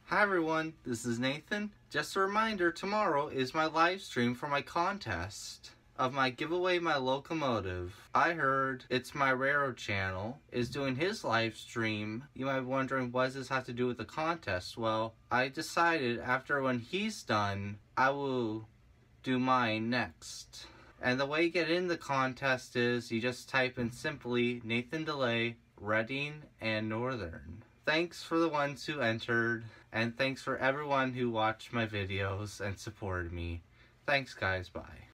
Hi everyone, this is Nathan. Just a reminder, tomorrow is my live stream for my contest of my giveaway my locomotive. I heard It's My Railroad channel is doing his live stream. You might be wondering, what does this have to do with the contest? Well, I decided after when he's done, I will do mine next. And the way you get in the contest is you just type in simply Nathan DeLay, Reading, and Northern. Thanks for the ones who entered, and thanks for everyone who watched my videos and supported me. Thanks guys, bye.